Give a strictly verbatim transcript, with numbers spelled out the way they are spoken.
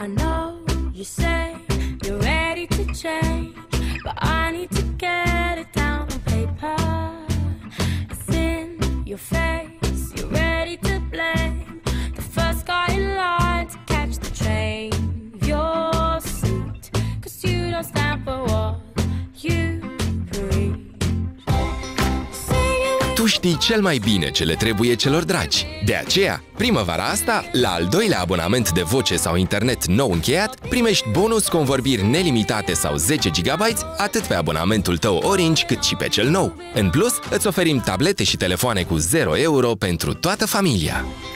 I know you say you're ready to change, but I need to get it down on paper. It's in your face, you're ready to blame the first guy in line to catch the train. Your seat, cause you don't stand for what you preach. Tu știi cel mai bine ce le trebuie celor dragi. De aceea, primăvara asta, la al doilea abonament de voce sau internet nou încheiat, primești bonus convorbiri nelimitate sau zece gigabyte atât pe abonamentul tău Orange cât și pe cel nou. În plus, îți oferim tablete și telefoane cu zero euro pentru toată familia.